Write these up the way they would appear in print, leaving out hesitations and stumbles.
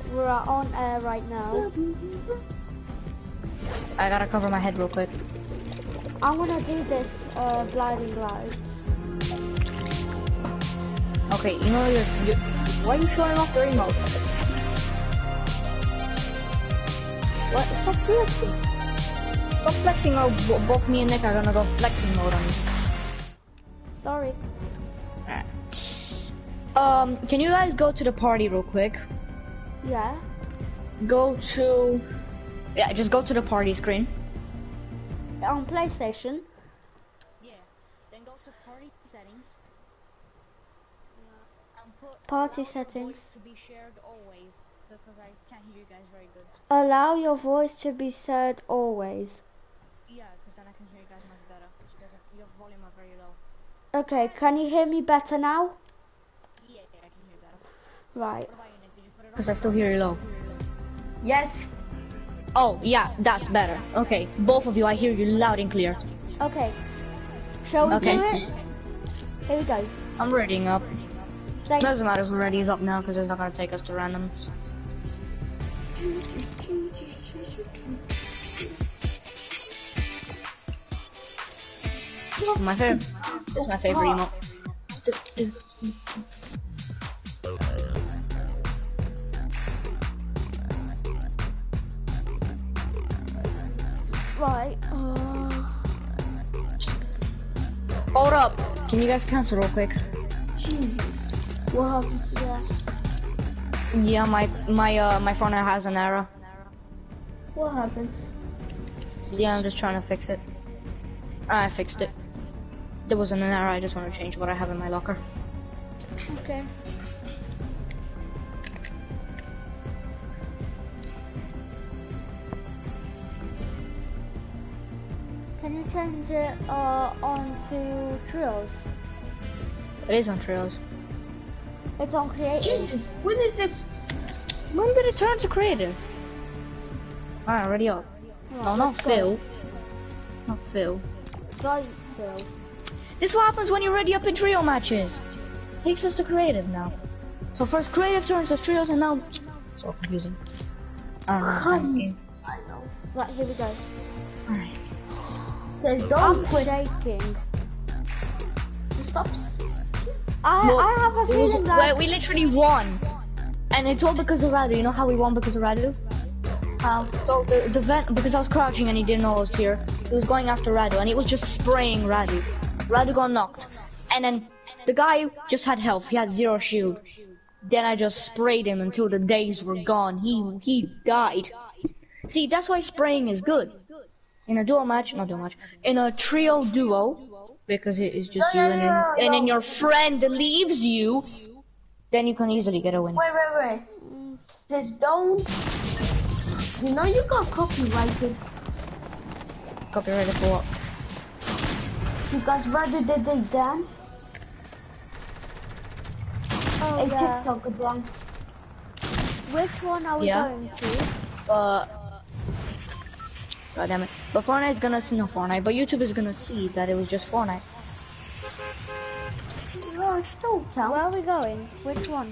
We're on air right now. I gotta cover my head real quick. I'm gonna do this blinding lights. Okay, you know you're why are you showing off the remotes? What? Stop flexing. Stop flexing or both me and Nick are gonna go flexing mode on you. Sorry. Alright. Can you guys go to the party real quick? Yeah. Go to... Yeah, just go to the party screen. On PlayStation? Yeah. Then go to party settings. And put Party settings. to be shared always. Because I can't hear you guys very good. Allow your voice to be said always. Yeah, because then I can hear you guys much better. Because your volume are very low. Okay, can you hear me better now? Yeah, I can hear you better. Right. Because I still hear you low. Yes. Oh, yeah, that's better. Okay, both of you, I hear you loud and clear. Okay. Shall we do it? Here we go. I'm readying up. Thank Doesn't matter if ready is up now because it's not gonna take us to random. My favorite. This is my favorite emote. Right. Hold up. Can you guys cancel real quick? Well, yeah. Yeah, my phone has an error. What happened? Yeah, I'm just trying to fix it. I fixed it. There wasn't an error. I just want to change what I have in my locker. Okay. Can you change it onto trios? It is on Trails. It's on creative. Jesus, when is it? When did it turn to creative? Alright, ready up. Right, No, not let's go. Phil. Not Phil. Don't Phil. This is what happens when you're ready up in trio matches. Takes us to creative now. So first creative turns to trios and now... So confusing. I don't know this game. I know. Right, here we go. Alright. Says don't quit. Shaking. Stop. I have a feeling that... We literally won. And it's all because of Radu. You know how we won because of Radu? So the vent, because I was crouching and he didn't know I was here, he was going after Radu and he was just spraying Radu. Radu got knocked. And then the guy just had health, he had 0 shield. Then I just sprayed him until the days were gone. He died. See, that's why spraying is good. In a duo match, not duo match, in a trio duo, because it is just you and then your friend leaves you, then you can easily get a win. Wait. Says don't. You know you got copyrighted Copyrighted for what? because Radu did the dance. Oh, A yeah. TikTok dance. Which one are we going to? God damn it. But Fortnite's gonna see, no Fortnite, but YouTube is gonna see that it was just Fortnite. No, still count. Where are we going? Which one?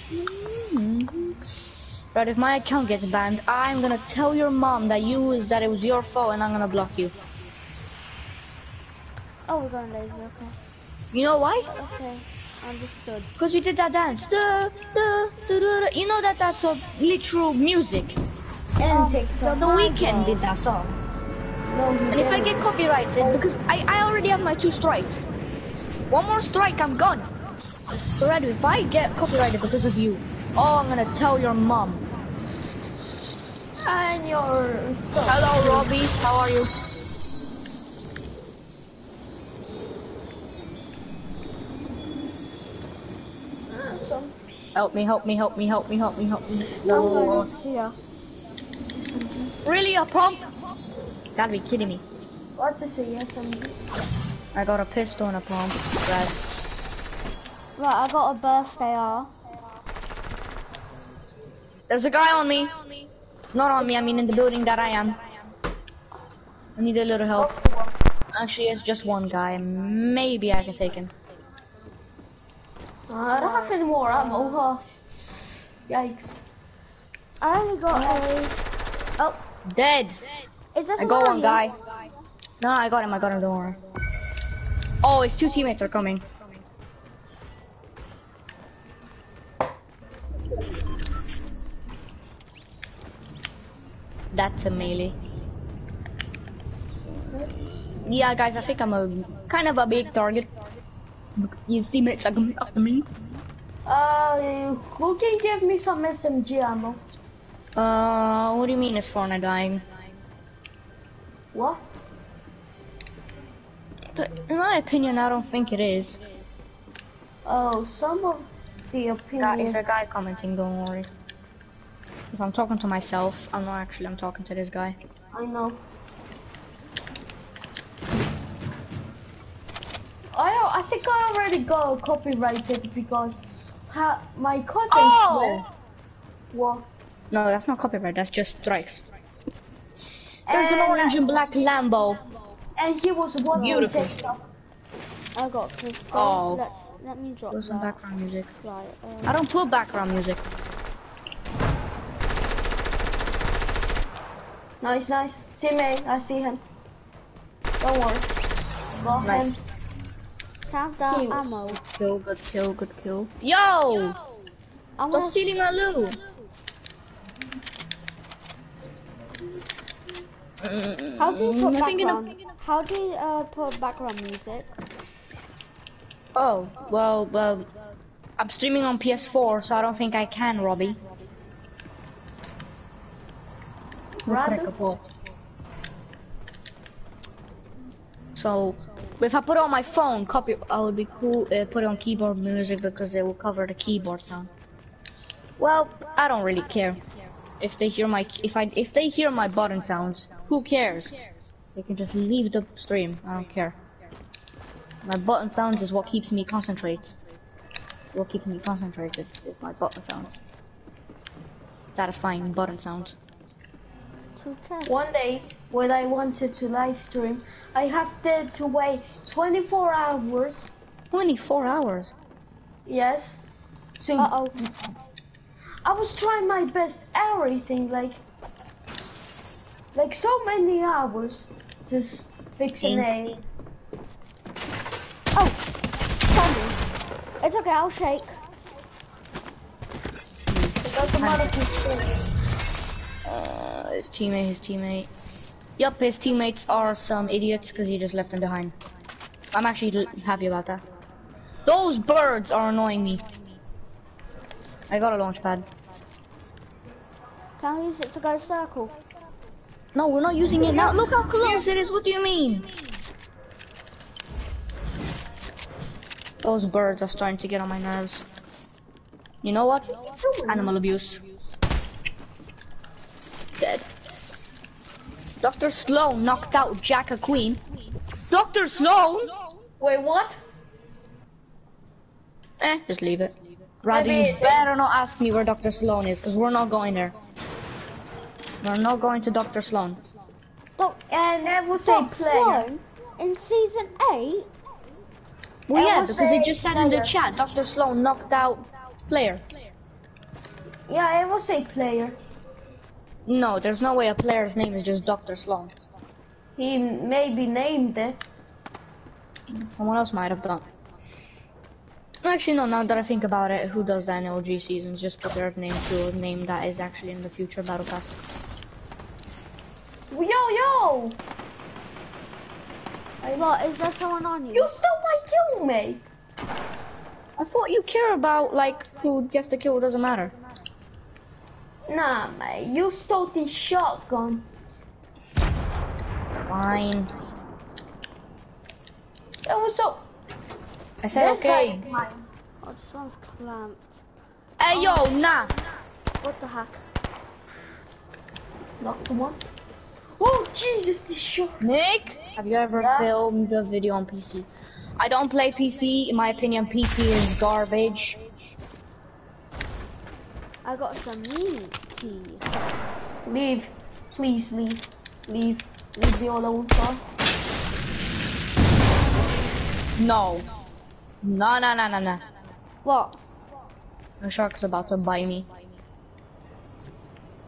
But if my account gets banned, I'm gonna tell your mom that it was your fault and I'm gonna block you. Oh, we're going lazy, okay. You know why? Okay, understood. Because we did that dance. You know that that's a literal music. And TikTok. The Weeknd did that song. No, And if I get copyrighted, because I already have my 2 strikes. One more strike, I'm gone. So Radu, if I get copyrighted because of you, I'm gonna tell your mom. And your son. Hello, Robbie. How are you? Help me, help me, help me, help me, help me, help me. No. Yeah. Really, a pump? Gotta be kidding me. What to say? Yes, I got a pistol and a pump. Right. Right, I got a burst AR. There's a guy on me. Not on me, I mean in the building that I am. I need a little help. Actually, it's just one guy. Maybe I can take him. I don't have any more ammo, huh? Yikes. I only got a... Oh, Dead. is that I got one guy. No, I got him, don't worry. Oh, his 2 teammates are coming. That's a melee. Yeah, guys, I think I'm a kind of a big target. His teammates are coming after me. Who can give me some SMG ammo? What do you mean is Fortnite dying? What? In my opinion, I don't think it is. Oh, some of the opinions. Is a guy commenting, don't worry. If I'm talking to myself, I'm not actually, I'm talking to this guy. I know. I think I already got copyrighted because my cousins were. What? No, that's not copyright, that's just strikes. There's an orange and black Lambo. And he was one Beautiful. I got a pistol. Oh. Let me drop Put some that. background music. Right, I don't put background music. Nice. Teammate, I see him. Don't worry. Got Nice. him. have that Heals. ammo. Good kill. Yo! I'm Stop gonna stealing my loot! How do you put I think background? How do you put background music? Oh, well, I'm streaming on PS4, so I don't think I can, Robbie. Rather? So, if I put it on my phone, I would be cool. Put it on keyboard music because it will cover the keyboard sound. Well, I don't really care if they hear if they hear my button sounds. Who cares? They can just leave the stream. I don't care. My button sounds is what keeps me concentrated. What keeps me concentrated is my button sounds. Satisfying button sounds. One day, when I wanted to live stream, I have to wait 24 hours. 24 hours? Yes. So I was trying my best, everything, like so many hours, just fixing a. Oh, zombie. It's okay, I'll shake. It doesn't matter if His teammate. Yup, his teammates are some idiots because he just left them behind. I'm actually happy about that. Those birds are annoying me. I got a launch pad. Can I use it to go circle? No, we're not using it now. Look how close it is. What do you mean? Those birds are starting to get on my nerves. You know what? Animal abuse. Dead. Dr. Sloan knocked out Jacka Queen. Dr. Sloan? Wait, what? Just leave it. Rather, you better not ask me where Dr. Sloan is, because we're not going there. We're not going to Dr. Sloan. And I will say player. Sloan in season 8? Well, yeah, because it just said in the chat, Dr. Sloan knocked out player. Yeah, I will say player. No, there's no way a player's name is just Dr. Sloan. He maybe named it. Someone else might have done. Actually, no, now that I think about it, who does that in LG seasons? Just put their name to a name that is actually in the future Battle Pass. Yo! What, is there someone on you? You stole my kill, mate! I thought you care about, like, who gets the kill, doesn't matter. Nah, mate, you stole the shotgun. Fine. It was so... I said okay. Oh, this one's clamped. Hey, yo, nah! What the heck? Not the one. Oh, Jesus, this shot. Nick, have you ever filmed a video on PC? I don't play PC. In my opinion, PC is garbage. I got some meat tea. Leave. Please leave. Leave. Leave me alone, son. No. No. What? The shark's about to bite me.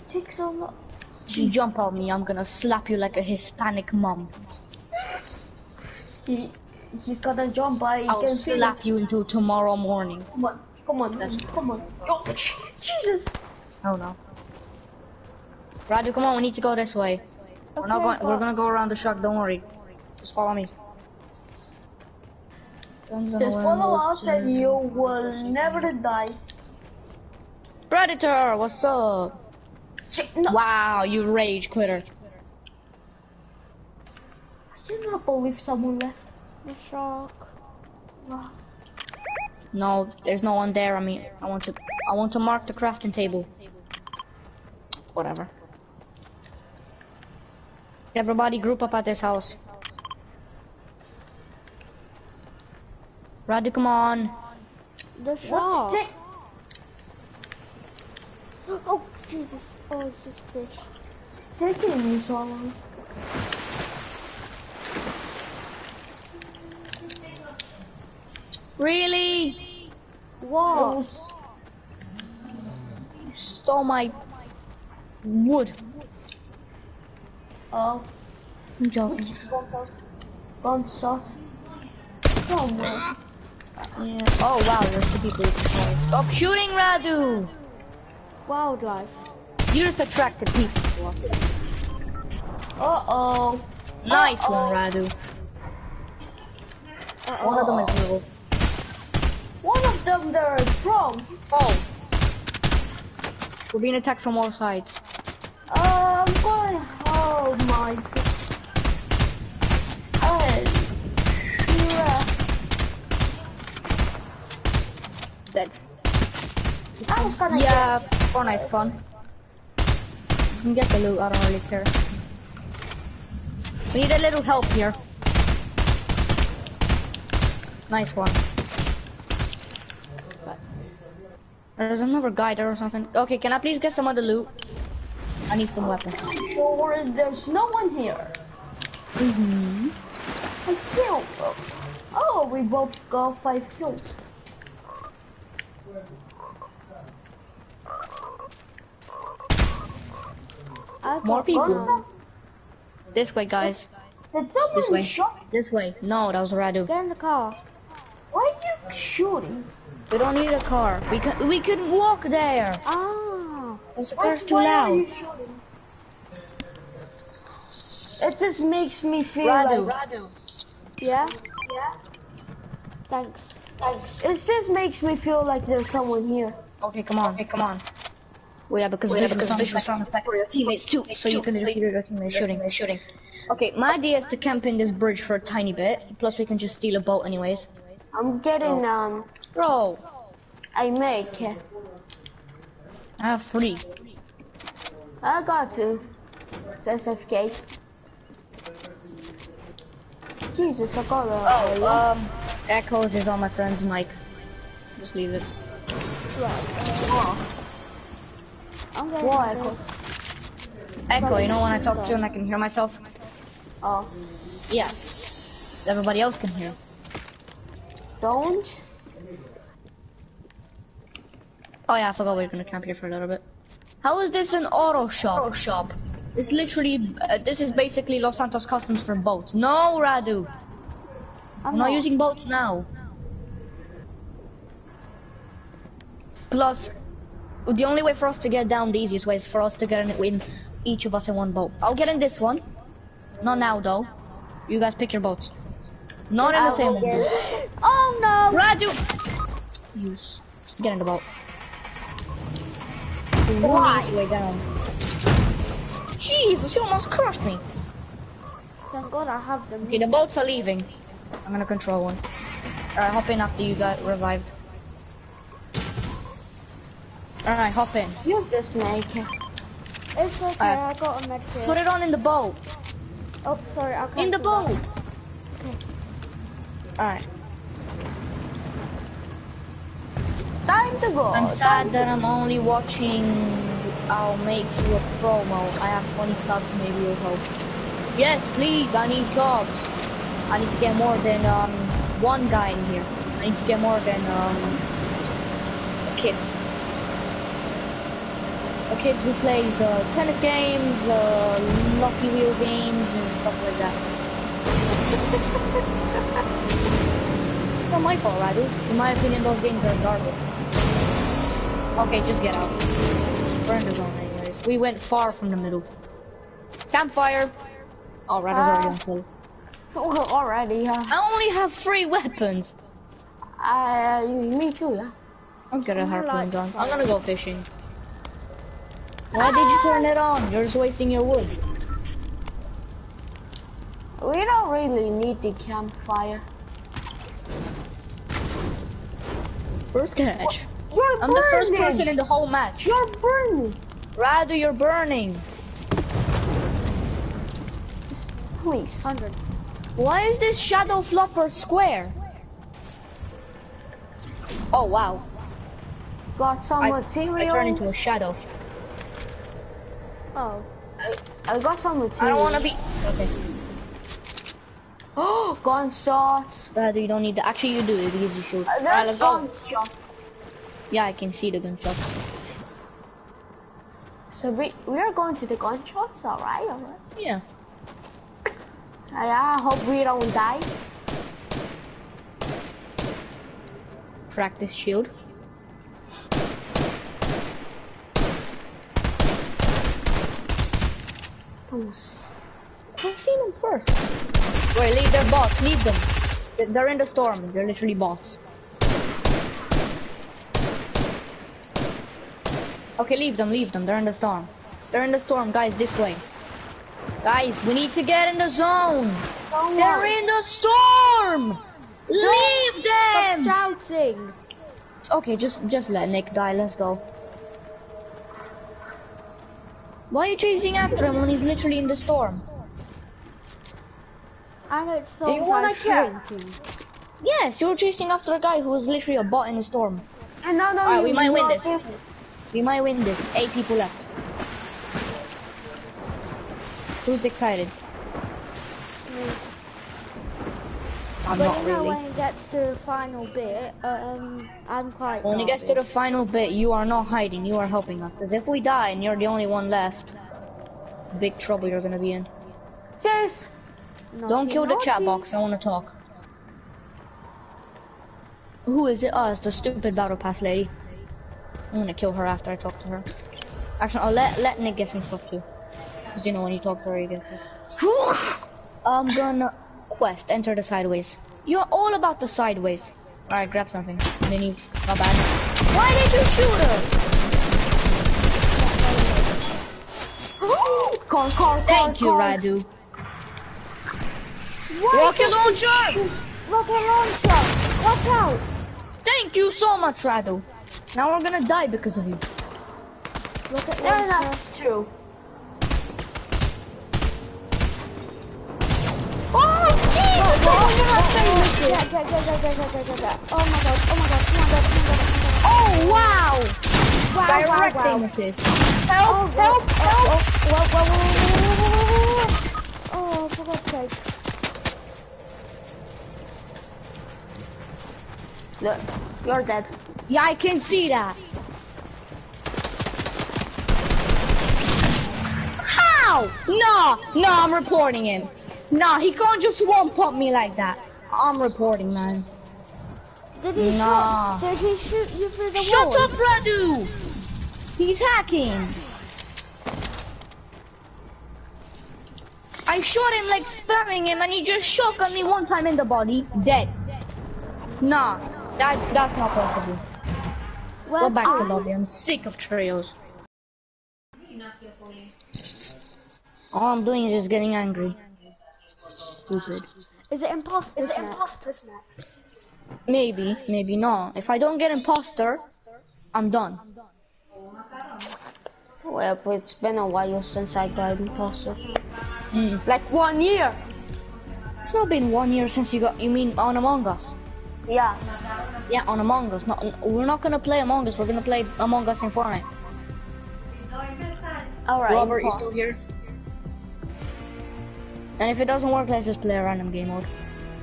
take so long. If you jump on me, I'm gonna slap you like a Hispanic mom. He's gonna jump by. I'll slap you until tomorrow morning. Come on, come on, come on. Oh, Jesus. Oh no. Radu, come on, we need to go this way. We're not going. We're gonna go around the truck. Don't worry. Just follow me. Just follow us, and you will never die. Predator, what's up? No. Wow, you rage quitter. I cannot believe someone left. The shark. Wow. No, there's no one there. I mean, I want to mark the crafting table. Whatever. Everybody group up at this house. Radu, come on. The shark. What's Oh, Jesus. Oh, it's just fish. taking me so long? Really? What? You stole my wood. Oh, I'm joking. gunshot. Oh no. Yeah. Oh wow, there's 2 people who can try. Stop shooting, Radu! Wildlife. You just attracted people to us. Uh-oh. Nice one, Radu. One of them is little. One of them there is from. Oh! We're being attacked from all sides. I'm going. Oh my god. Yeah. Dead. I was gonna Yeah, Fortnite's fun. You can get the loot, I don't really care. We need a little help here. Nice one. There's another guy there or something. Okay, can I please get some other loot? I need some weapons. Don't worry, there's no one here. I killed them. Oh, we both got 5 kills. More people. This way, guys. Did someone This way. shot? This way. No, that was Radu. Get in the car. Why are you shooting? We don't need a car. We couldn't walk there. Ah. The car's too Why are loud. you shooting? It just makes me feel Radu. like... Yeah? Yeah? Thanks. Thanks. It just makes me feel like there's someone here. Okay, come on. Come on. Well, yeah, because visual sound effects for your teammates too, so you can hear your teammates shooting. Okay, my idea is to camp in this bridge for a tiny bit. Plus, we can just steal a boat anyways. I'm getting, Bro, I make. I have 3. I got to. It's SFK. Jesus, I got a... Echoes is on my friend's mic. Just leave it. I'm getting What, this. Echo? Echo, you know when I talk to him, I can hear myself? Oh. Yeah. Everybody else can hear. Don't? Oh yeah, I forgot we were gonna camp here for a little bit. How is this an auto shop? It's literally, this is basically Los Santos Customs for boats. No, Radu! I'm not using boats now. Plus, the only way for us to get down, the easiest way is for us to get in each of us in one boat. I'll get in this one. Not now though. You guys pick your boats. Not in the same one. Oh no! Radu! Use. Get in the boat. Why? Easy way down. Jesus, you almost crushed me. Thank God I have them. Okay, the boats are leaving. I'm gonna control one. Alright, hop in after you got revived. Alright, hop in. You just make it. It's okay, I got a med kit. Put it on in the boat. Oh, sorry, I can't. In the boat. Okay. Alright. Time to go. I'm sad that I'm only watching. I'll make you a promo. I have 20 subs, maybe you'll help. Yes, please, I need subs. I need to get more than one guy in here. I need to get more than a kid. A kid who plays tennis games, Lucky Wheel games, and stuff like that. It's not my fault, Radu. In my opinion, those games are garbage. Okay, just get out. We're in the zone anyways. We went far from the middle. Campfire! Oh, Radu's already on kill. Already, yeah. I only have 3 weapons. Me too, yeah. I'll get a harpoon gun. I'm gonna go fishing. Why did you turn it on? You're just wasting your wood. We don't really need the campfire. First catch. You're I'm the first person in the whole match. You're burning. Radu, you're burning. Please. 100. Why is this shadow flopper square? Oh wow. Got some material. I turned into a shadow. Oh. I got some material. I don't wanna be. Okay. Oh, gunshots. Radu, you don't need that. Actually, you do. It gives you shoot. Alright, let's go. Gunshots. Yeah, I can see the gunshot. So we are going to the gunshots, alright? Yeah. I hope we don't die. Practice shield. I see them first. Wait, leave their bots. Leave them. They're in the storm. They're literally bots. Okay, leave them. Leave them. They're in the storm. They're in the storm, guys. This way. Guys, we need to get in the zone. They're in the storm. Leave them. Stop shouting. Okay, just let Nick die. Let's go. Why are you chasing after him when he's literally in the storm? I know it's so Do you wanna shrinking. Yes, you're chasing after a guy who was literally a bot in the storm. And no, Alright, we might win not this. We might win this. 8 people left. Who's excited? I'm But not you know really. when it gets to the final bit, I'm quite When it gets to the garbage. final bit, you are not hiding, you are helping us. Because if we die and you're the only one left, big trouble you're gonna be in. Cheers. Don't kill the chat naughty. box, I wanna talk. Who is it? Oh, it's the stupid battle pass lady. I'm gonna kill her after I talk to her. Actually, I'll let Nick get some stuff too. Because you know when you talk to her, you get stuff. I'm gonna quest, enter the sideways. You're all about the sideways. Alright, grab something. Minis, not bad. Why did you shoot her? Thank you, Radu. Rocket launcher! Rocket launcher! Watch out! Thank you so much, Radu. Now we're gonna die because of you. Rocket No, launcher. that's true. Oh, Jesus! Get. Oh my god, come on. Oh, wow! Wow, Directing assist. Help! Oh, for God's sake. Look, you're dead. Yeah, I can see that. How? No, I'm reporting him. No, he can't just one-pump me like that. I'm reporting, man. Did he Nah. shoot? Did he shoot you through the Shut wall? up, Radu! He's hacking. I shot him like spamming him and he just shotgunned me one time in the body. Dead. Nah, that's not possible. Well, Go back to lobby. I'm sick of trios. All I'm doing is just getting angry. Stupid. Is it imposters next? Maybe not. If I don't get imposter, I'm done. Well, but it's been a while since I got imposter. Mm. Like 1 year. It's not been 1 year since you got. You mean on Among Us? Yeah. Yeah, on Among Us. We're not gonna play Among Us. We're gonna play Among Us in Fortnite. Alright. Robert, you still here? And if it doesn't work, let's just play a random game mode.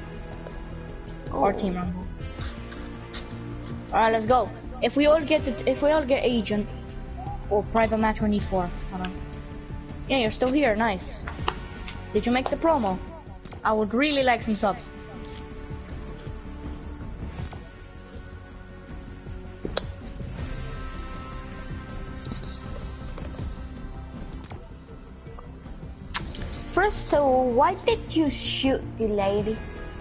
Or team random. Alright, let's go. If we all get agent, or private match we need 4. Hold on. Yeah, you're still here. Nice. Did you make the promo? I would really like some subs. First of all, why did you shoot the lady?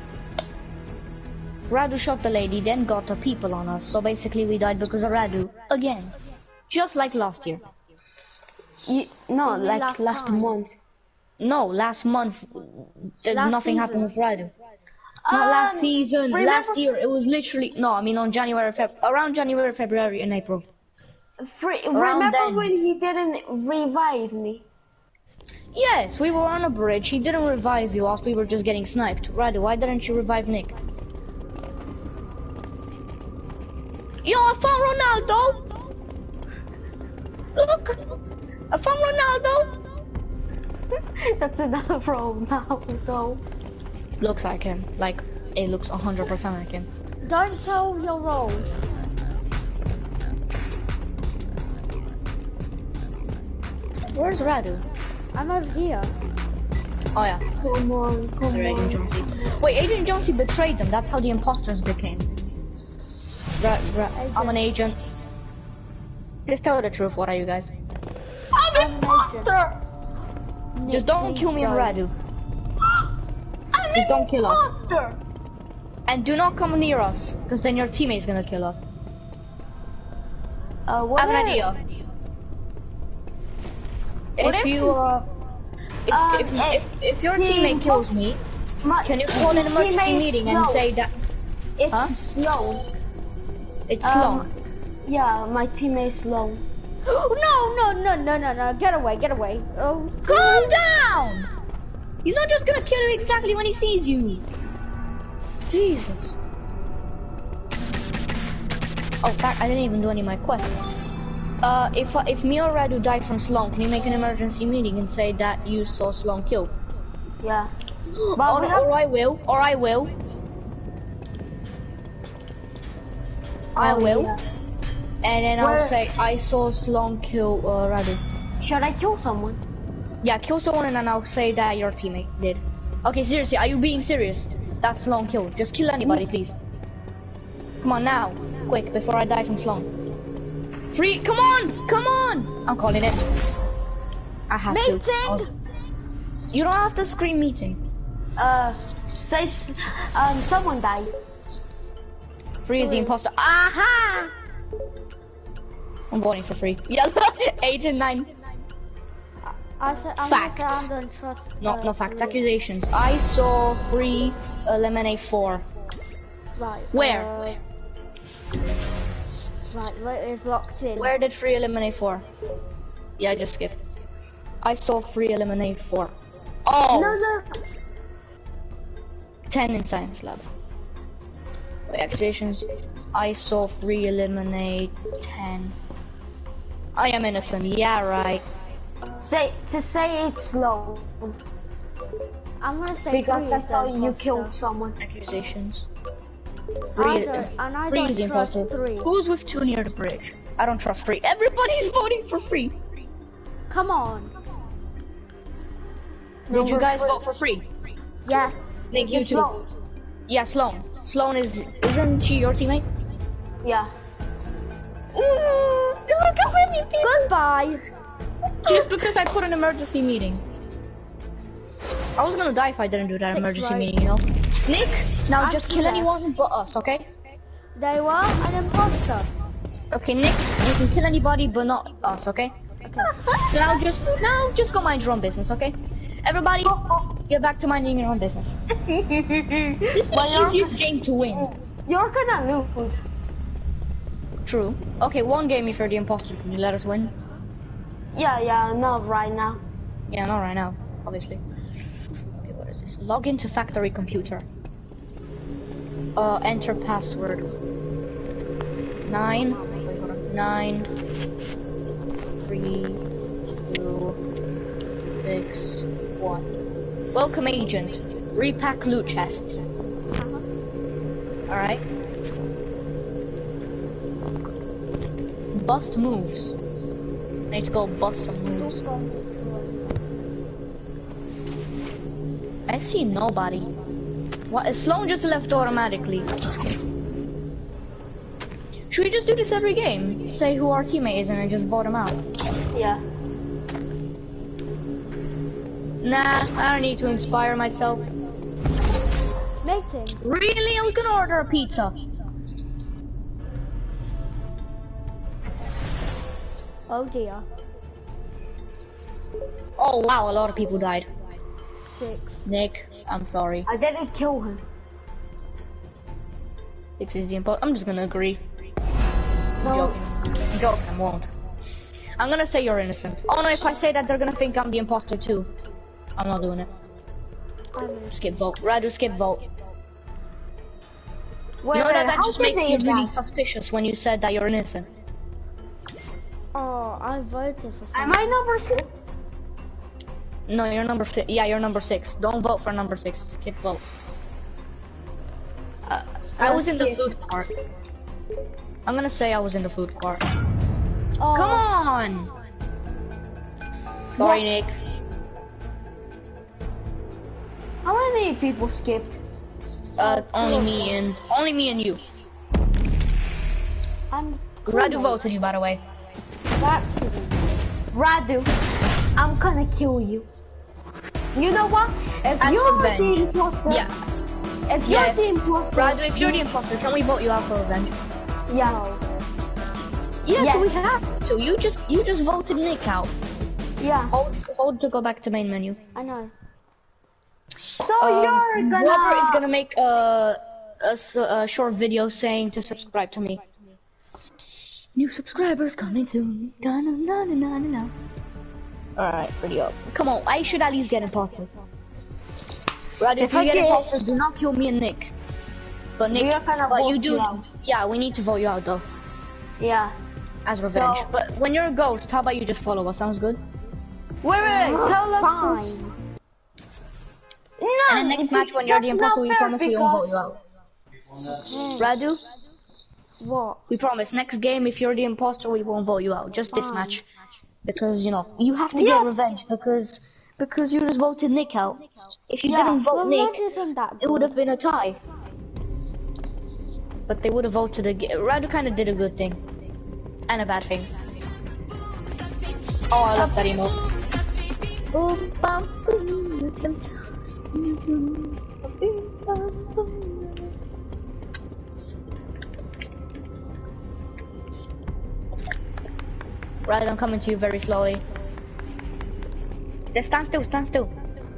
Radu shot the lady, then got the people on us. So basically we died because of Radu. Again. Just like last year. No, like last month. No, last month. Nothing happened with Radu. Not last season, last year. It was literally... No, I mean on January, around January, February and April. Remember when he didn't revive me? Yes, we were on a bridge. He didn't revive you whilst we were just getting sniped. Radu, why didn't you revive Nick? Yo, I found Ronaldo! Look! I found Ronaldo! That's another Ronaldo. Looks like him. Like, it looks 100% like him. Don't tell your role. Where's Radu? I'm over here. Oh yeah. Come on. Adrian Jonesy. Wait, Adrian Jonesy betrayed them. That's how the imposters became. I'm an agent. Just tell the truth. What are you guys? I'm an imposter! Just don't kill me and Radu. Just don't kill us. And do not come near us, because then your teammate's gonna kill us. I have an idea. If your teammate kills me, can you call an emergency meeting and say that? It's slow. It's slow. Yeah, my teammate's slow. No, get away. Oh. Calm down! He's not just gonna kill you exactly when he sees you. Jesus. Oh, fuck, I didn't even do any of my quests. If me or Radu died from Sloan, can you make an emergency meeting and say that you saw Sloan kill? Yeah. Or I will. Yeah. And then I'll say, I saw Sloan kill Radu. Should I kill someone? Yeah, kill someone and then I'll say that your teammate did. Okay, seriously, are you being serious? That's Sloan kill. Just kill anybody, please. Come on now. Quick, before I die from Sloan. Free, come on! I'm calling it. I have to. You don't have to scream meeting. Say, someone died. Free is the imposter. Aha! I'm voting for free. Yeah, 8 and 9. Facts. No facts. Accusations. I saw Free eliminate 4. Right. Where? Right, it's locked in. Where did Free eliminate 4? Yeah, I just skipped. I saw Free eliminate 4. Oh! No. 10 in science lab. Wait, accusations. I saw Free eliminate 10. I am innocent. Yeah, right. Say it's slow. I'm gonna say because I saw you killed someone. Accusations. Free is the imposter. Who's with 2 near the bridge? I don't trust Free. Everybody's voting for Free. Come on. Did you guys vote for Free? Yeah. Thank you too. Yeah, Sloan. Sloan isn't she your teammate? Yeah. Look how many people. Goodbye. Just because I put an emergency meeting. I was gonna die if I didn't do that emergency meeting, you know? Nick, now just kill anyone but us, okay? They were an imposter. Okay, Nick, you can kill anybody but not us, okay? Okay. So now just go mind your own business, okay? Everybody, get back to minding your own business. This is the easiest game to win. You're gonna lose. True. Okay, 1 game if you're the imposter. Can you let us win? Yeah, not right now. Yeah, not right now, obviously. Okay, what is this? Log into factory computer. Enter password. 9, 3, 2, 6, 1. Welcome, agent. Repack loot chests. Alright. Bust moves. need to go bust some moves. I see nobody. What? Sloan just left automatically. Should we just do this every game? Say who our teammate is and then just vote him out. Yeah. Nah, I don't need to inspire myself. Mating. Really? I was gonna order a pizza. Oh dear. Oh wow, a lot of people died. 6. Nick, I'm sorry. I didn't kill him. 6 is the imposter. I'm just gonna agree. No. I'm joking. I'm joking, I won't. I'm gonna say you're innocent. Oh no, if I say that, they're gonna think I'm the imposter too. I'm not doing it. Skip vote. Radu, skip vote. Wait, You know that how just did makes they you really die? suspicious when you said that you're innocent. Oh, I voted for Am someone. I number 6? No, you're number 6. Yeah, you're number 6. Don't vote for number 6. Skip vote. I was in the food part. I'm gonna say I was in the food part. Oh, Come on! Sorry, Nick. How many people skipped? Only me and you. And Radu voted you, by the way. accident. Radu, I'm gonna kill you. You know what? If As you're revenge. the imposter, Yeah. if you're Yeah. the imposter, Radu, if you're the imposter, can we vote you out for revenge? yeah, Yeah, Yes. so we have to. You just voted Nick out. yeah. Hold to go back to main menu. I know. So you're gonna. Whoever is gonna make a short video saying to subscribe to me. New subscribers coming soon. Alright, pretty up. Come on, I should at least get imposter. Right, if you get imposter, do not kill me and Nick. But Nick, but you do. Yeah, we need to vote you out though. Yeah. As revenge. So- But when you're a ghost, how about you just follow us? Sounds good? Wait, tell us. Fine. No, And then next match, when you're the imposter, we promise we won't vote you out. Radu, What? we promise. Next game, if you're the imposter, we won't vote you out. Just this match. Because, you know, you have to get revenge because you just voted Nick out. If you didn't vote Nick, it would have been a tie. But they would have voted again. Radu kind of did a good thing. And a bad thing. Oh, I love that emote. Right, I'm coming to you very slowly. Just stand still, stand still.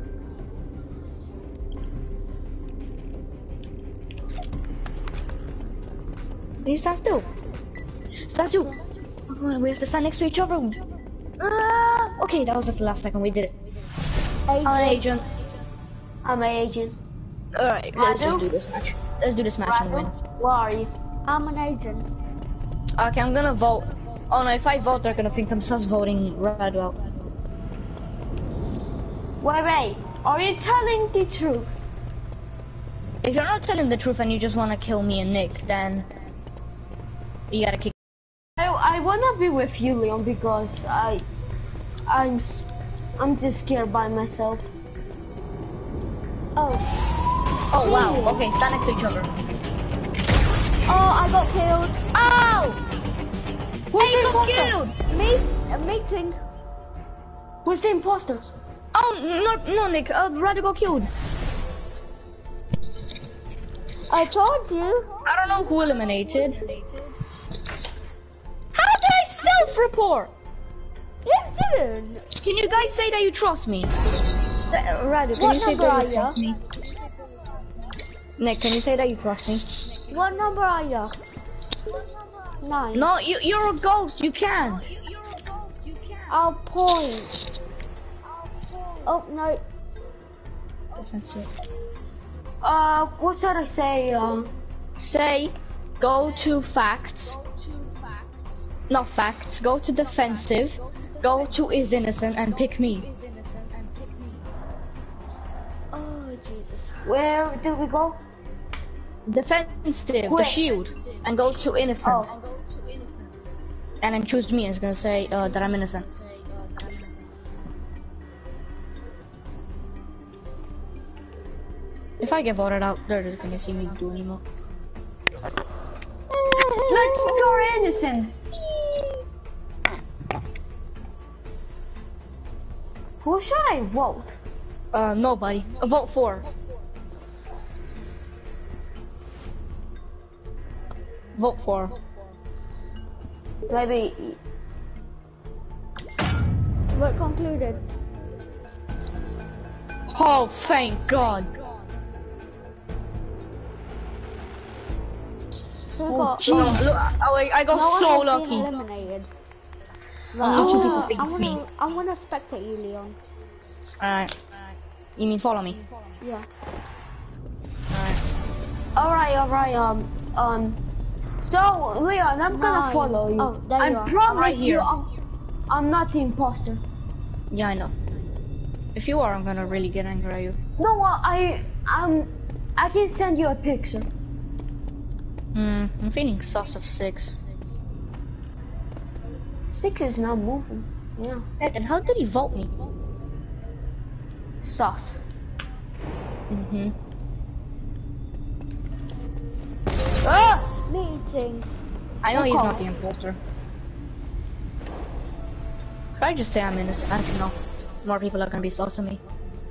Can you stand still? Stand still. Oh, we have to stand next to each other. Okay, that was at the last second. We did it. I'm an agent. I'm an agent. Alright, let's just do this match. Let's do this match and win. Where are you? I'm an agent. Okay, I'm gonna vote. Oh no, if I vote, they're gonna think themselves voting Radu out. Wait. Are you telling the truth? If you're not telling the truth and you just wanna kill me and Nick, then you gotta kick. I wanna be with you, Leon, because I'm just scared by myself. Oh, Oh wow. Okay, stand next to each other. I got killed. Oh! Hey, you got killed! A meeting. Who's the imposter? Oh no, Nick. Radu got killed. I told you. I don't know who eliminated. How did I self-report? You didn't. Can you guys say that you trust me? Radu, can What you say number that are you trust me? Nick, can you say that you trust me? What number are you? 9. No, you're a ghost. You can't. I'll point. Oh no. That's it. What should I say? Say, go to facts. Not facts. Go to defensive. Go to is innocent and pick me. Oh Jesus. Where do we go? Defensive, the Wait. shield, and go to innocent. and then choose me, it's gonna say that I'm innocent. If I get voted out, they're just gonna see me do anymore. Look, you're innocent. Who should I vote? Nobody. Vote for. Vote for. Maybe. Vote concluded. Oh, thank God. Oh, Look, I got so lucky. Eliminated. Only 2 people think it's me. I wanna spectate you, Leon. Alright. You mean follow me? Yeah. Alright. So, Leon, I'm gonna follow you. Oh, there you are. I promise right here. you, I'm not the imposter. Yeah, I know. If you are, I'm gonna really get angry at you. No, I can send you a picture. I'm feeling sus of 6. 6 is not moving. Yeah. Heck, and how did he vote me? Sus. Ah! Meeting. I know he's not the imposter. Should I just say I'm innocent? I don't know. More people are gonna be sus of me.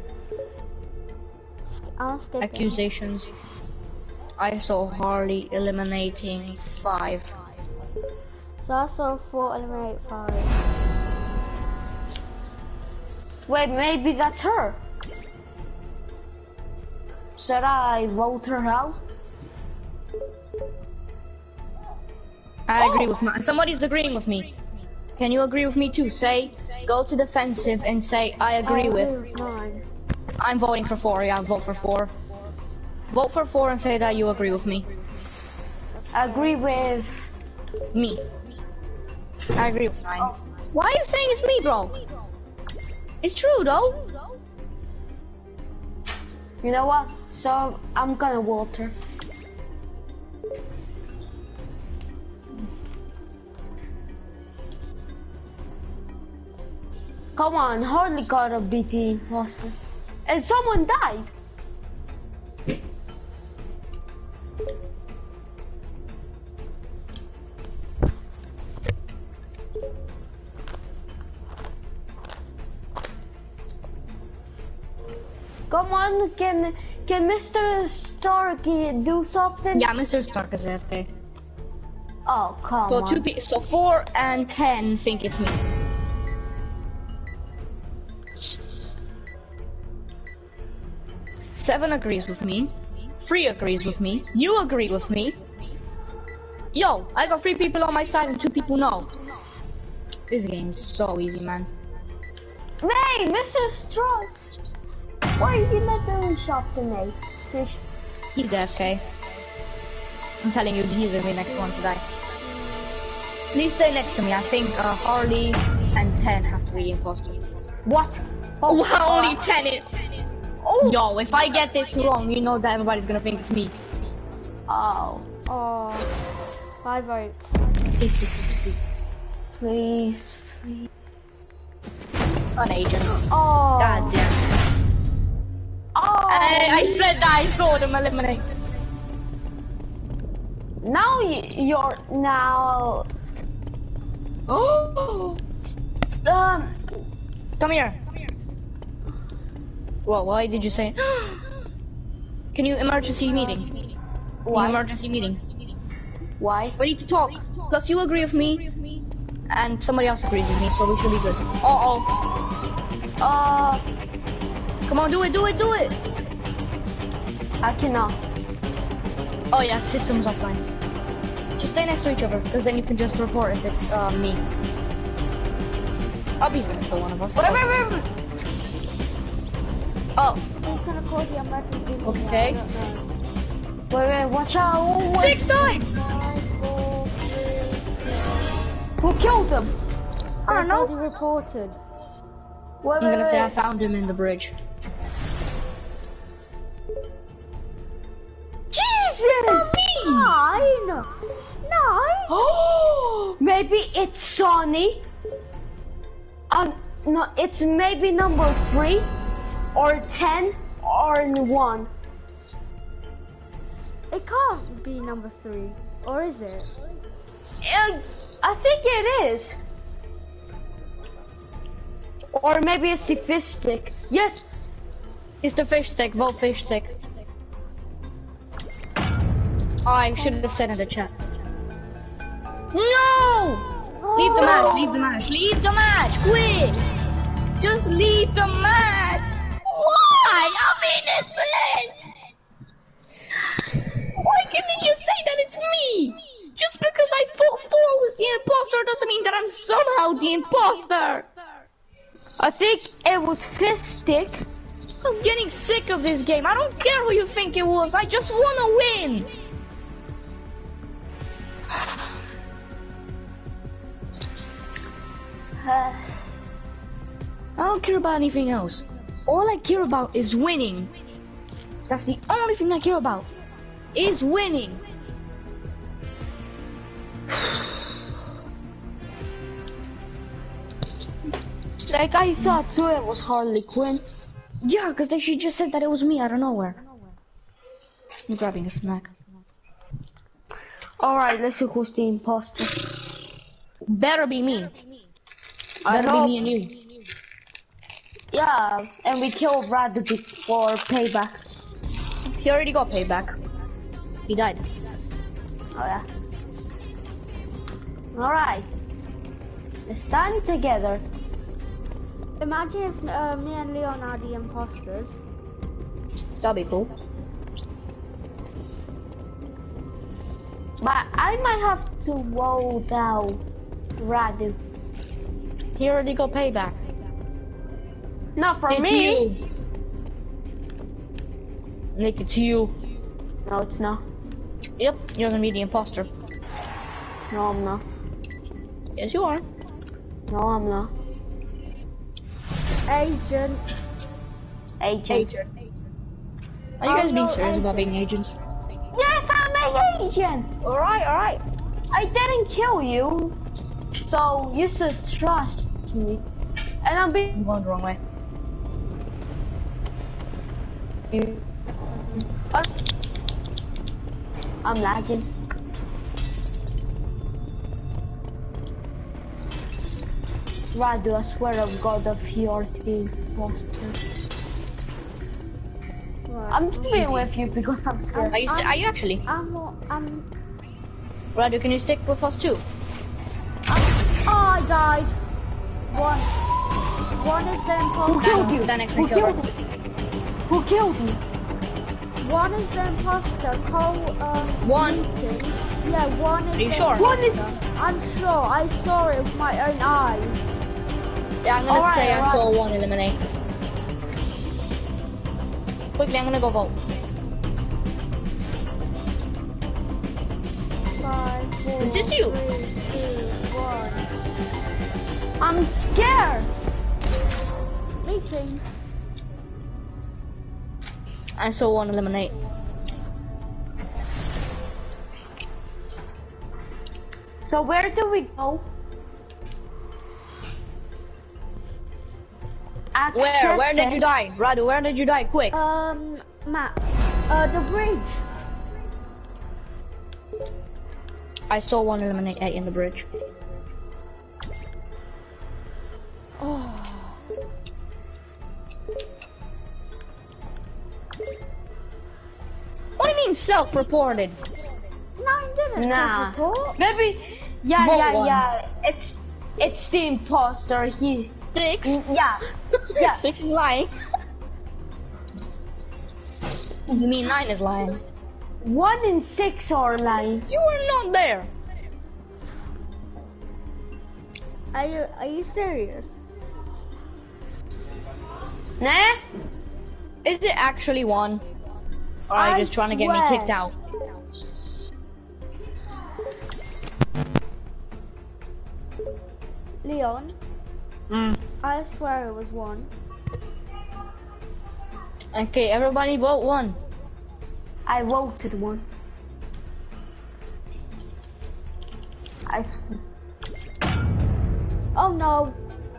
I'll skip it. Accusations. I saw Harley eliminating 5. So I saw 4 eliminate 5. Wait, maybe that's her. Should I vote her out? I agree with my. Somebody's agreeing with me. Can you agree with me too? Say, go to defensive and say, I agree with. 9. I'm voting for 4. Yeah, vote for 4. Vote for 4 and say that you agree with me. I agree with Me. I agree with 9. Why are you saying it's me, bro? It's true, though. You know what? So I'm gonna vote her. Come on, hardly gotta beat the imposter. And someone died. Come on, can Mr. Starkey do something? Yeah, Mr. Stark is AFK. Oh, come on. So 4 and 10 think it's me. Seven agrees with me. 3 agrees with me. You agree with me. Yo, I got 3 people on my side and 2 people no. This game is so easy, man. Hey, Mr. Strauss! Why you let them shop to me? He's AFK. I'm telling you, he's gonna be the next one to die. Please stay next to me. I think Harley and 10 has to be the imposter. What? Oh, wow, only 10 it. Oh. Yo, if I get this wrong, you know that everybody's gonna think it's me. Oh. Oh. 5 votes. Please. An agent. Oh. God damn. Oh. I said that I saw them eliminate. Now you're now. Oh. Come here. Well, why did you say? Can you emergency meeting? Why? Emergency meeting. Why? We need to talk. Plus, you agree with me, and somebody else agrees with me, so we should be good. Come on, do it. I cannot. Oh yeah, system's offline. Just stay next to each other, because then you can just report if it's me. He's gonna kill one of us. Whatever. Oh. Who's gonna call the emergency meeting? Okay. I don't know. Wait, watch out. 6 died! 5, 4, 3, 2. Who killed them? I don't know. Reported. Wait, I'm gonna say I found him in the bridge. Jesus! 9! 9? Oh, maybe it's Sonny. No, it's maybe number 3 or 10 or 1. It can't be number 3, or is it? I think it is. Or maybe it's the fish stick. Yes. It's the fish stick, vote fish stick. Oh, I should have said in the chat. No! Leave the match, leave the match, leave the match, quick! Just leave the match! Why? I'm innocent! Why can't they just say that it's me? Just because I thought 4 was the imposter doesn't mean that I'm somehow the imposter! I think it was fish stick. I'm getting sick of this game. I don't care who you think it was. I just wanna win. I don't care about anything else. All I care about is winning. That's the only thing I care about. Is winning. Like I thought too, it was Harley Quinn. Yeah, because she just said that it was me out of nowhere. I'm grabbing a snack. Alright, let's see who's the imposter. Better be me. Better be me and you. Yeah, and we killed Radu for payback. He already got payback. He died. Oh yeah. Alright. Let's stand together. Imagine if me and Leon are the imposters. That'd be cool. But I might have to vote out Radu. He already got payback. Not for It's me. you. Nick, it's you. No, it's not. Yep, you're gonna be the imposter. No, I'm not. Yes, you are. No, I'm not. Agent. Agent. Are you guys being no, serious about agent. being agents? Yes, I'm an agent. Alright, alright. I didn't kill you, so you should trust me. And I'm being. I'm going the wrong way. I'm lagging. Radu, I swear to God, of your team imposter. Right. I'm just being with you because I'm scared. Are you actually? I'm Radu, can you stick with us too? Oh, I died. One is the imposter. killed you? Stand next to Who each other. killed you? Who killed you? One is the imposter. One. Meeting. Yeah, one is. Are you the sure? One is. I'm sure. I saw it with my own eyes. Yeah, I'm gonna say I Alright. saw one eliminate. Quickly, I'm gonna go vote. 5, 4, Is this you? 3, 2, 1. I'm scared. Meeting. I saw one eliminate. So where do we go? Where did you die? Radu, where did you die? Quick. Matt. The bridge. I saw one eliminate in the bridge. Oh. What do you mean self-reported? No, I didn't. Nah. Report. Maybe. Yeah, Vote yeah, one. yeah. It's the imposter. He. 6? Yeah. Yeah. 6 is lying. You mean 9 is lying? 1 and 6 are lying. You were not there. Are you serious? Nah. Is it actually 1? Or are you I just trying to get me swear. kicked out? Leon, Mm. I swear it was 1. Okay, everybody vote 1. I voted 1. Oh no.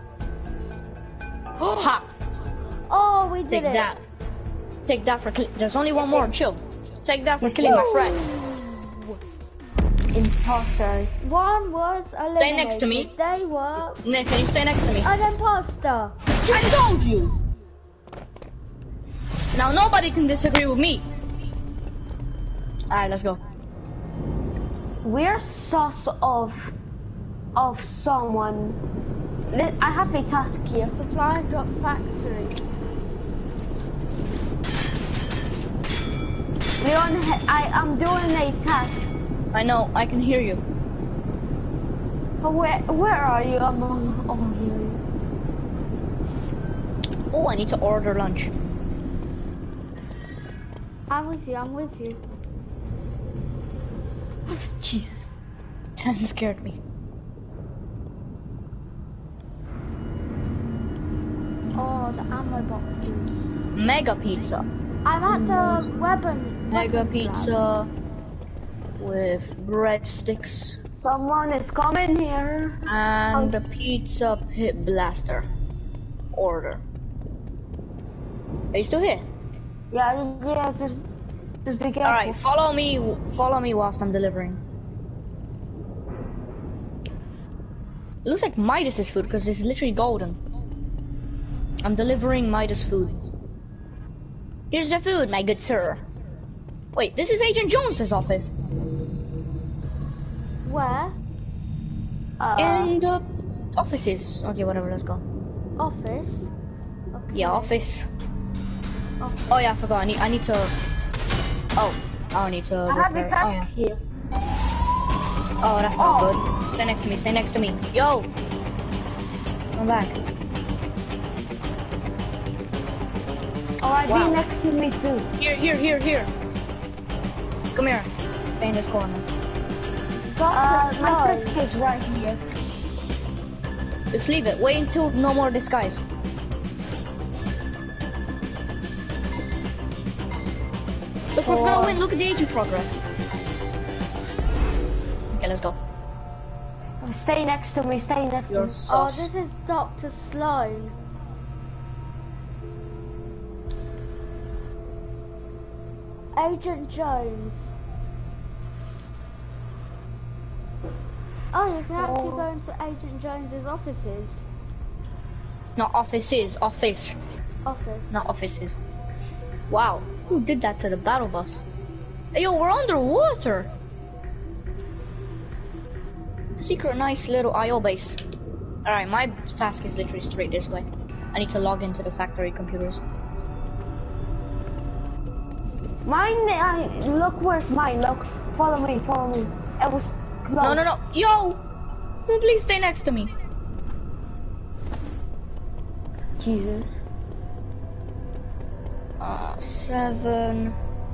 Ha! Oh, we did Take it. that. Take that for killing. There's only one more. Chill. Take that for killing my friend. Imposter. One was eliminated. Stay next to me. They were Nick, can you stay next to me? an imposter. I told you. Now nobody can disagree with me. Alright, let's go. We're sus of someone. I have a task here. Supply drop factory. Leon, I am doing a task. I know, I can hear you. Where are you? I'm on here. Oh, I need to order lunch. I'm with you. I'm with you. Jesus. 10 scared me. Oh, the ammo boxes. Mega pizza. I'm at the weapon. Mega weapons pizza lab. with breadsticks Someone is coming here. and a pizza pit blaster. Order. Are you still here? Yeah, just be careful. Alright, follow me whilst I'm delivering. It looks like Midas's food because it's literally golden. I'm delivering Midas food. Here's the food, my good sir. Wait, this is Agent Jones's office. Where? In the offices. Okay, whatever, let's go. Office. Okay. Yeah, office. Oh yeah, I forgot. I need to. Oh, I need to. I have a repair. task here. Oh, that's not good. Stay next to me. Stay next to me. Yo, come back. Alright, Wow. be next to me too. Here. Come here. Stay in this corner. Dr. My Slow. task is right here. Just leave it. Wait until no more disguise. Look, we're gonna win. Look at the agent progress. Okay, let's go. Stay next to me, stay next to You're me. Oh, sus. this is Dr. Sloan. Agent Jones. Oh, you can actually go into Agent Jones's offices. Not offices. Office. Office. Not offices. Wow. Who did that to the battle bus? Hey, yo, we're underwater. Secret nice little IO base. Alright, my task is literally straight this way. I need to log into the factory computers. Mine, look where's mine, look. Follow me. It was close. No. Yo! Please stay next to me. Jesus. 7.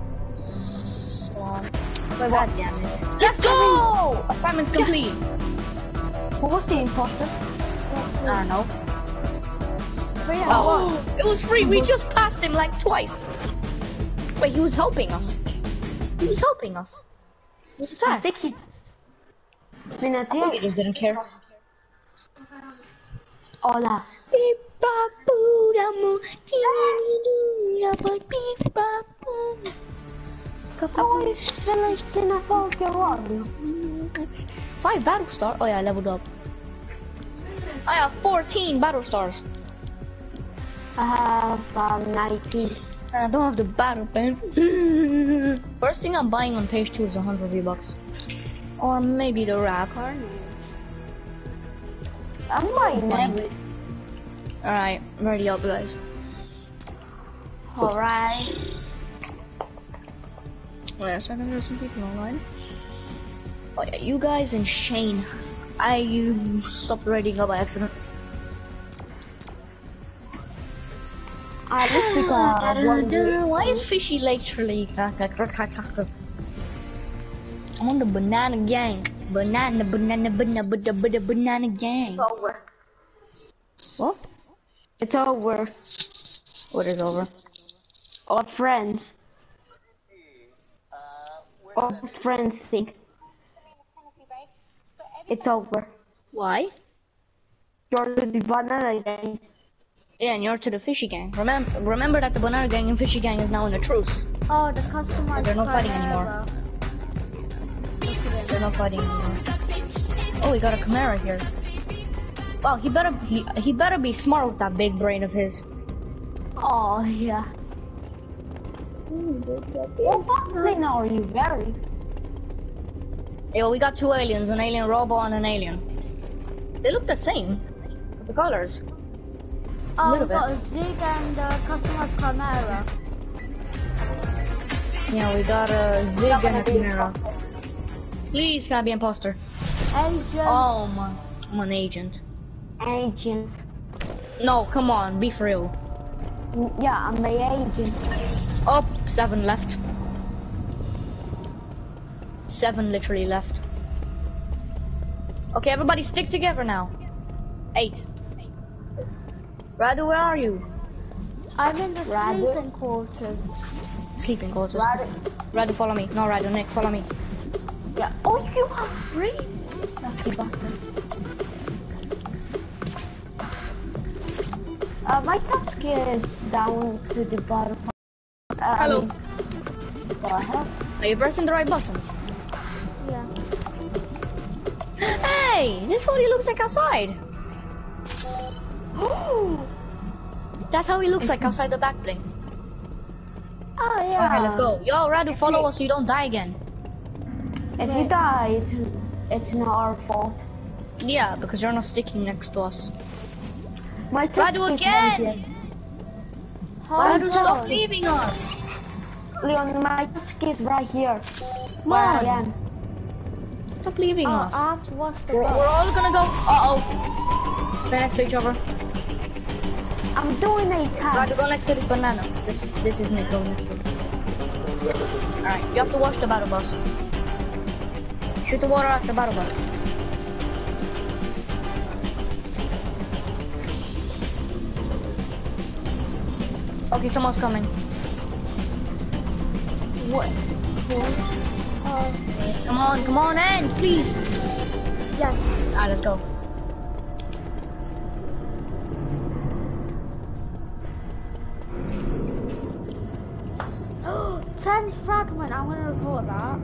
God damn it. Let's go! Assignment's complete. Who was the imposter? I don't know. But yeah, Oh, it was free. We just passed him like twice. Wait, he was helping us. He was helping us with the I task. think he... I think he just didn't care. Hola. Oh, vielleicht in a Pokemon. 5 battle star. Oh yeah, I leveled up. I have 14 battle stars. I have 19. I don't have the battle pen. First thing I'm buying on page 2 is 100 V-Bucks. Or maybe the wrap. I'm buying everything. Alright, ready up guys. Alright. Wait a second, there's some people online. Oh yeah, you guys and Shane. I stopped writing up by accident. Why is Fishy literally? I'm on the banana gang. Banana gang. It's over. What? It's over. What is over? Our friends. Our friends think. It's over. Why? You're the banana gang. Yeah, and you're to the fishy gang. Remember that the banana gang and fishy gang is now in a truce. Oh, the customized They're not fighting anymore. They're not fighting anymore. Oh, we got a Chimera here. Wow, he better be smart with that big brain of his. Oh yeah. What vaccine are you wearing? Yo, we got 2 aliens, an alien robot and an alien. They look the same. The colors. Oh, we got a Zig and customized Chimera. Yeah, we got a Zig and a Chimera. Please, can I be imposter? Agent. Oh my, I'm an agent. Agent. No, come on, be for real. Yeah, I'm the agent. Oh, 7 left. 7 literally left. Okay, everybody stick together now. 8. Radu, where are you? I'm in the sleeping quarters. Sleeping quarters. Radu, follow me. No, Radu, Nick, follow me. Yeah. Oh, you have 3? Lucky bastard. My task is down to the bottom. Hello. What the hell? Are you pressing the right buttons? Yeah. Hey, this is what he looks like outside. That's how he looks like outside the back bling. Oh yeah. Okay, let's go. Yo, Radu, follow us so you don't die again. If you die, it's not our fault. Yeah, because you're not sticking next to us. My Radu again! Radu, stop leaving us! Leon, my task is right here. Come on. I am. Stop leaving us. I have to watch the We're bus. all gonna go. Uh-oh. Stay next to each other. I'm doing a task. Radu, go next to this banana. This is Nick, go next to it. Alright, you have to watch the battle bus. Shoot the water at the battle bus. Okay, someone's coming. What? Come on, end, please. Yes. Alright, let's go. Tense fragment. I'm gonna report that.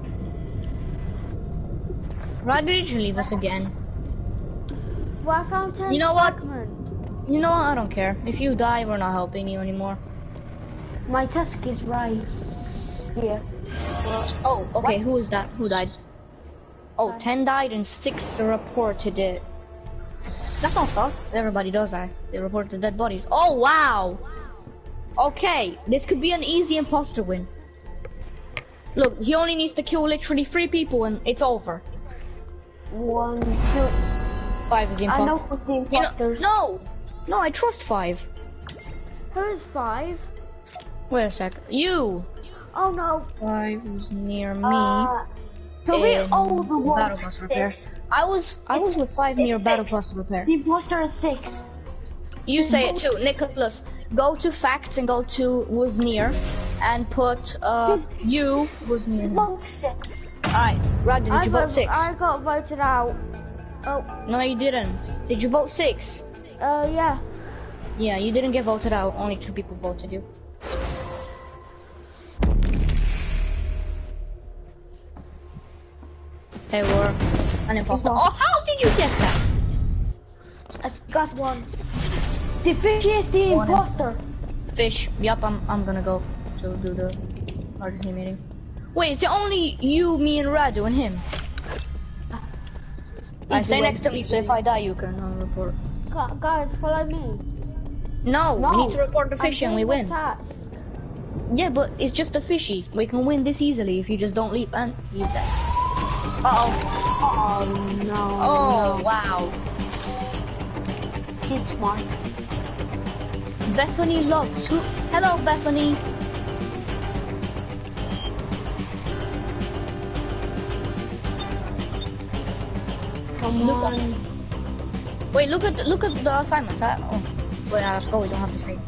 Radu, did you leave us again? Well, I found tense You know what? fragment. You know what? I don't care. If you die, we're not helping you anymore. My task is right here. Oh, okay. Who is that? Who died? Oh, 10 died and 6 reported it. That's not sus. Everybody does that. They report the dead bodies. Oh, wow. Okay, this could be an easy imposter win. Look, he only needs to kill literally 3 people and it's over. 1, 2. 5 is the I know imposter. who's the imposters. No, I trust 5. Who is 5? Wait a sec. You. Oh no. 5 was near me. So we're all the ones. Battle bus repairs. I was with 5 near battle bus repair. The imposter is 6. You say it too, Nicholas. Go to facts and go to was near, and put you was near. Vote 6. Alright, Radu, did you vote 6? I got voted out. Oh. No, you didn't. Did you vote 6? Yeah. Yeah, you didn't get voted out. Only 2 people voted you. Hey, we're an imposter. Oh, how did you get that? I got 1. The fish is the imposter. Fish. Yup, I'm gonna go to do the RGC meeting. Wait, is it only you, me, and Radu and him? I stay next to me, so if I die, you can report. Guys, follow me. No, we need to report the fishy and we win. Task. Yeah, but it's just a fishy. We can win this easily if you just don't leave and leave that. Uh-oh. Oh no. Oh, wow. He's smart. Bethany loves who? Hello, Bethany. Come on. Wait, look at the assignments. Oh, wait, let's go. We don't have to say.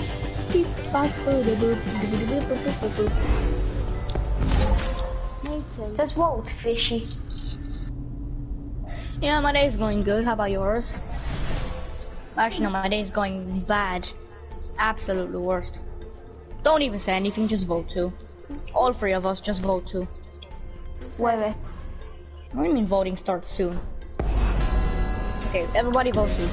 Me voting. Just vote, Fishy. Yeah, my day's going good. How about yours? Actually, no, my day's going bad. Absolutely worst. Don't even say anything, just vote too. All three of us, just vote too. Wait. What do you mean voting starts soon? Okay, everybody vote too.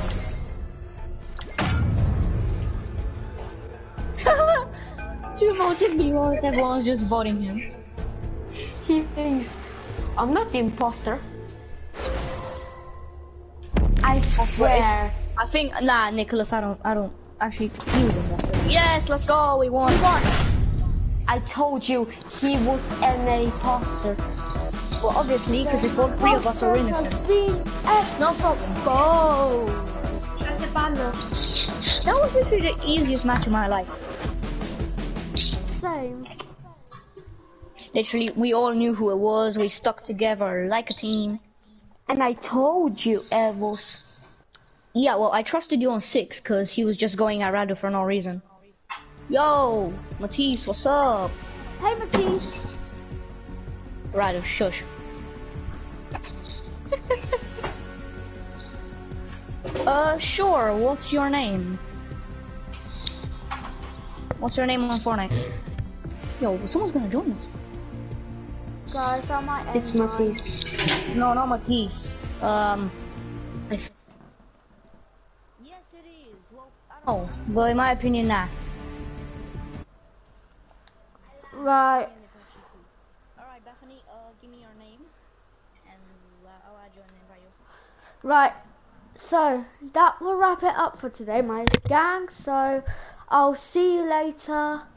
You voted me whilst everyone's just voting him. He thinks I'm not the imposter. I swear. I think, nah, Nicholas, I don't, actually, he was imposter. Yes, let's go, we won. I told you he was an imposter. Well, obviously, because if all three of us are innocent. No problem. Go! That was literally the easiest match of my life. Same. Literally, we all knew who it was, we stuck together like a team. And I told you it was. Yeah, well, I trusted you on 6, because he was just going at Radu for no reason. Yo, Matisse, what's up? Hey, Matisse. Radu, shush. Sure, what's your name? What's your name on Fortnite? Yo, someone's gonna join us. Guys, I might end It's Matisse. No, not Matisse. Yes, it is. Well, I don't know. But in my opinion, nah. Right. Alright, Bethany, give me your name. And I'll add you and invite you. Right. So, that will wrap it up for today, my gang. So, I'll see you later.